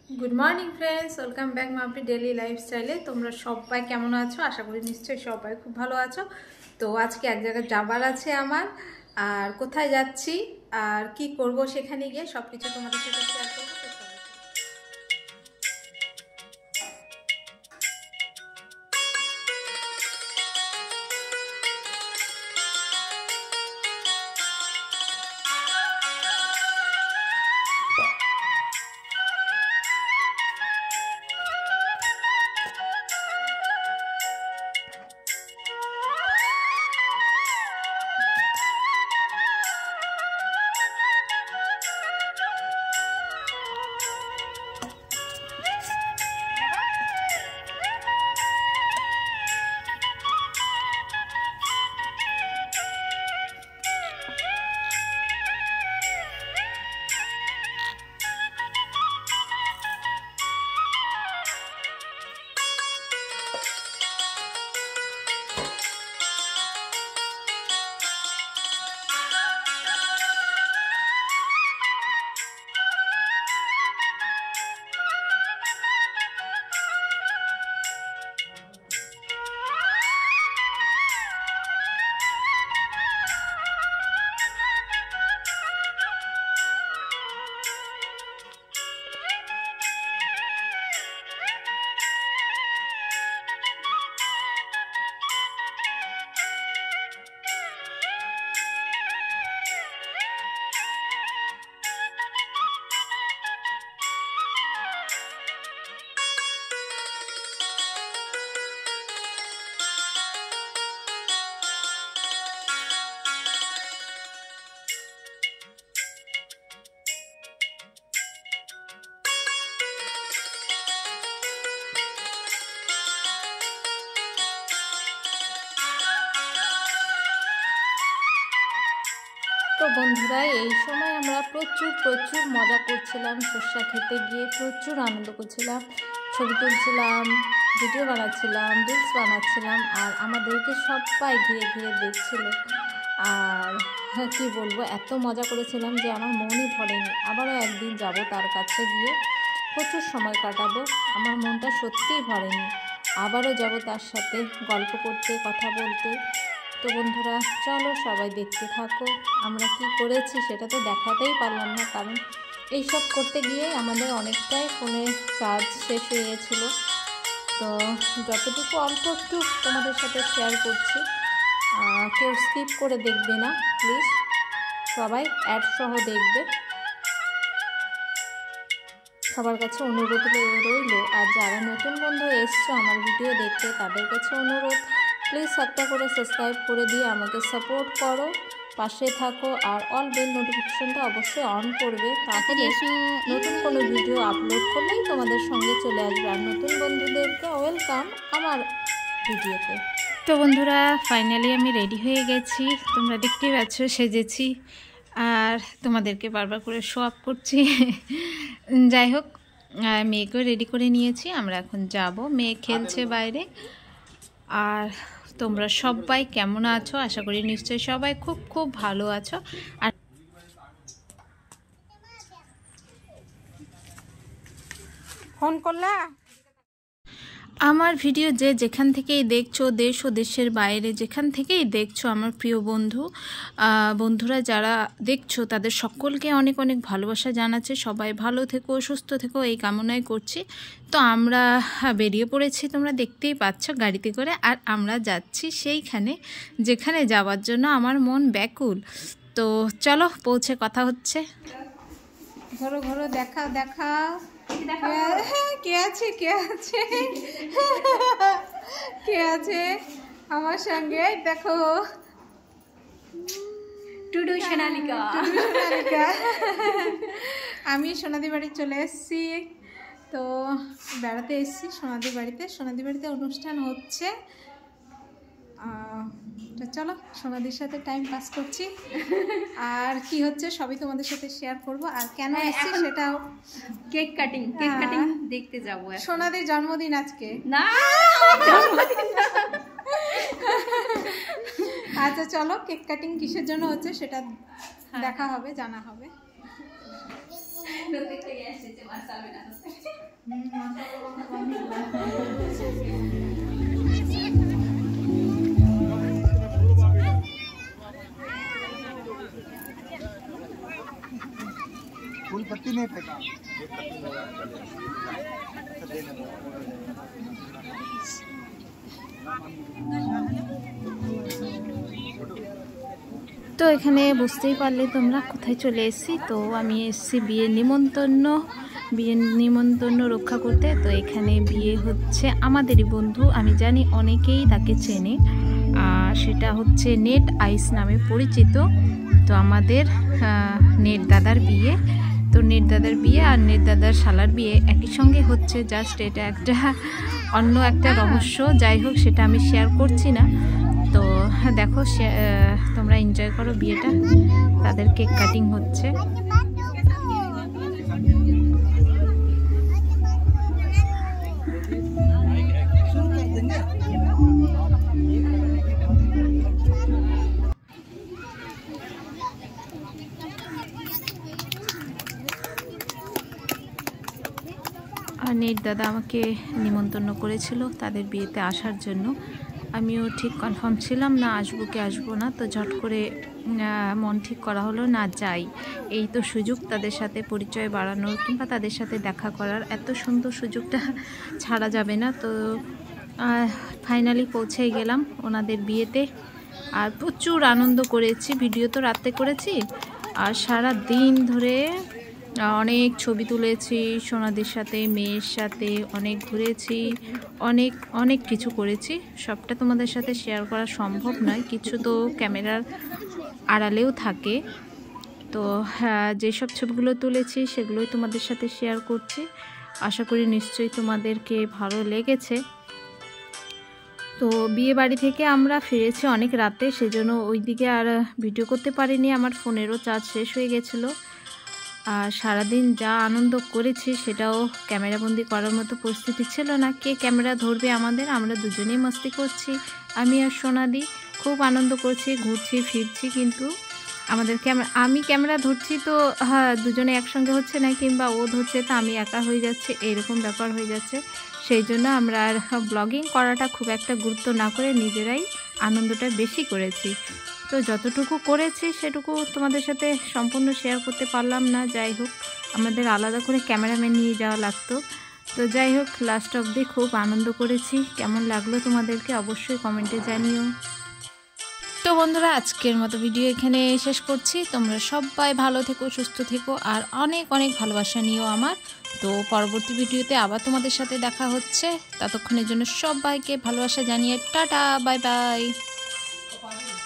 Good morning friends welcome back मापी daily लाइफस्टाइले तुम्हारा सबाई केमन आछो आशा करी निश्चय सबाई खूब भालो आछो। तो आज के एक जगह जाबार आछे आमार आर कोथाय जाচ্ছি আর কি করব সেখানে গিয়ে সবকিছু তোমাদের সাথে শেয়ার করব। तो बंधुरा এই সময় আমরা প্রচুর মজা করছিলাম, সরষা খেতে গিয়ে প্রচুর আনন্দ করছিলাম, ছবি তুলছিলাম, ভিডিও বানাচ্ছিলাম, রিলস বানাচ্ছিলাম আর আমাদেরকে সবাই ঘিরে ঘিরে দেখছিল। আর কি বলবো, এত মজা করেছিলাম যে আমার মনই ভরেনি। আবারও একদিন যাব তার কাছে গিয়ে প্রচুর সময় কাটাবো, আমার মনটা সত্যিই ভরেনি। আবারও যাব তার সাথে গল্প করতে, কথা বলতে। তো বন্ধুরা চলো সবাই দেখতে থাকো, আমরা কি করেছি সেটা তো দেখাতেই পারলাম না, কারণ এইসব করতে গিয়ে আমাদের অনেকটাই ফোনে চার্জ শেষ হয়ে গেছিলো। তো যতটুকু অল্প একটু তোমাদের সাথে শেয়ার করছি, কেউ স্কিপ করে দেখবে না প্লিজ, সবাই অ্যাড সহ দেখবে। সবার কাছে অনুরোধ রইল, আর যারা নতুন বন্ধু এসছো আমার ভিডিও দেখতে তাদের কাছে অনুরোধ, প্লিজ একটা করে সাবস্ক্রাইব করে দিয়ে আমাকে সাপোর্ট করো, পাশে থাকো আর অল বেল নোটিফিকেশনটা অবশ্যই অন করবে, তাহলে নতুন কোনো ভিডিও আপলোড করলেই তোমাদের সঙ্গে চলে আসবে। আর নতুন বন্ধুদেরকে ওয়েলকাম আমার ভিডিওতে। তো বন্ধুরা ফাইনালি আমি রেডি হয়ে গেছি, তোমরা দেখতেই পাচ্ছ সেজেছি আর তোমাদেরকে বারবার করে শো আপ করছি। যাই হোক, মেয়েকেও রেডি করে নিয়েছি, আমরা এখন যাব, মেয়ে খেলছে বাইরে। আর তোমরা সবাই কেমন আছো, আশা করি নিশ্চয়ই সবাই খুব ভালো আছো। আর ফোন করলা আমার ভিডিও যে যেখান থেকেই দেখছো, দেশ ও দেশের বাইরে যেখান থেকেই দেখছো আমার প্রিয় বন্ধুরা যারা দেখছো তাদের সকলকে অনেক অনেক ভালোবাসা জানাচ্ছে। সবাই ভালো থেকো, সুস্থ থেকো এই কামনাই করছি। তো আমরা বেরিয়ে পড়েছি, তোমরা দেখতেই পাচ্ছ গাড়িতে করে, আর আমরা যাচ্ছি সেইখানে যেখানে যাওয়ার জন্য আমার মন ব্যাকুল। তো চলো পৌঁছে কথা হচ্ছে। ঘরো ঘরো দেখাও কে আছে আমার সঙ্গে, দেখো টুডু সোনালিকা। আমি সোনাদি বাড়ি চলে এসেছি, তো বেড়াতে এসেছি সোনাদি বাড়িতে অনুষ্ঠান হচ্ছে। তো চলো সোনাদির সাথে টাইম পাস করছি, আর কি হচ্ছে সবই তোমাদের সাথে শেয়ার করব। আর কেন এসেছি সেটাও, কেক কাটিং দেখতে যাব। সোনাদির জন্মদিন আজকে না, আচ্ছা চলো কেক কাটিং কিসের জন্য হচ্ছে সেটা দেখা হবে, জানা হবে। फूल पत्ती नहीं फेंका তো এখানে বুঝতেই পারলে তোমরা কোথায় চলে এসেছি। তো আমি এসেছি বিয়ের নিমন্ত্রণ রক্ষা করতে। তো এখানে বিয়ে হচ্ছে আমাদেরই বন্ধু, আমি জানি অনেকেই তাকে চেনে, সেটা হচ্ছে নেট আইস নামে পরিচিত। তো আমাদের নেট দাদার বিয়ে, তো নেট দাদার বিয়ে আর নেট দাদার শালার বিয়ে একই সঙ্গে হচ্ছে। জাস্ট এটা একটা অন্য একটা রহস্য, যাই হোক সেটা আমি শেয়ার করছি না। তো দেখো তোমরা এনজয় করো বিয়েটা, তাদের কেক কাটিং হচ্ছে। আর নেট দাদা আমাকে নিমন্ত্রণ করেছিল তাদের বিয়েতে আসার জন্য। আমিও ঠিক কনফার্ম ছিলাম না আসবো কি আসবো না, তো ঝট করে মন ঠিক করা হলো না যাই। এই তো সুযোগ তাদের সাথে পরিচয় বাড়ানোর কিংবা তাদের সাথে দেখা করার, এত সুন্দর সুযোগটা ছাড়া যাবে না। তো ফাইনালি পৌঁছে গেলাম ওনাদের বিয়েতে, আর প্রচুর আনন্দ করেছি। ভিডিও তো রাতে করেছি, আর সারা দিন ধরে অনেক ছবি তুলেছি সোনাদের সাথে, মেয়ের সাথে অনেক ঘুরেছি, অনেক কিছু করেছি। সবটা তোমাদের সাথে শেয়ার করা সম্ভব নয়, কিছু তো ক্যামেরার আড়ালেও থাকে। তো যেসব ছবিগুলো তুলেছি সেগুলোই তোমাদের সাথে শেয়ার করছি। আশা করি নিশ্চয়ই তোমাদেরকে ভালো লেগেছে। তো বিয়ে বাড়ি থেকে আমরা ফিরেছি অনেক রাতে, সেজন্য ওই দিকে আর ভিডিও করতে পারিনি, আমার ফোনেরও চার্জ শেষ হয়ে গেছিলো। আর সারাদিন যা আনন্দ করেছি সেটাও ক্যামেরাবন্দি করার মতো পরিস্থিতি ছিল না। কে ক্যামেরা ধরবে আমাদের, আমরা দুজনেই মস্তি করছি, আমি আর সোনাদি খুব আনন্দ করছি, ঘুরছি ফিরছি, কিন্তু আমাদের আমি ক্যামেরা ধরছি তো দুজনে একসঙ্গে হচ্ছে না, কিংবা ও ধরছে তো আমি একা হয়ে যাচ্ছে, এরকম ব্যাপার হয়ে যাচ্ছে। সেই জন্য আমরা আর ব্লগিং করাটা খুব একটা গুরুত্ব না করে নিজেরাই আনন্দটা বেশি করেছি। তো যতটুকু করেছি সেটুকু তোমাদের সাথে সম্পূর্ণ শেয়ার করতে পারলাম না। যাই হোক, আমাদের আলাদা করে ক্যামেরাম্যান নিয়ে যাওয়া লাগতো। তো যাই হোক, লাস্ট অবধি খুব আনন্দ করেছি। কেমন লাগলো তোমাদেরকে অবশ্যই কমেন্টে জানিও। তো বন্ধুরা, আজকের মতো ভিডিও এখানে শেষ করছি। তোমরা সবাই ভালো থেকো, সুস্থ থেকো, আর অনেক ভালোবাসা নিও আমার। তো পরবর্তী ভিডিওতে আবার তোমাদের সাথে দেখা হচ্ছে। ততক্ষণের জন্য সবাইকে ভালোবাসা জানিয়ে টাটা, বাই বাই।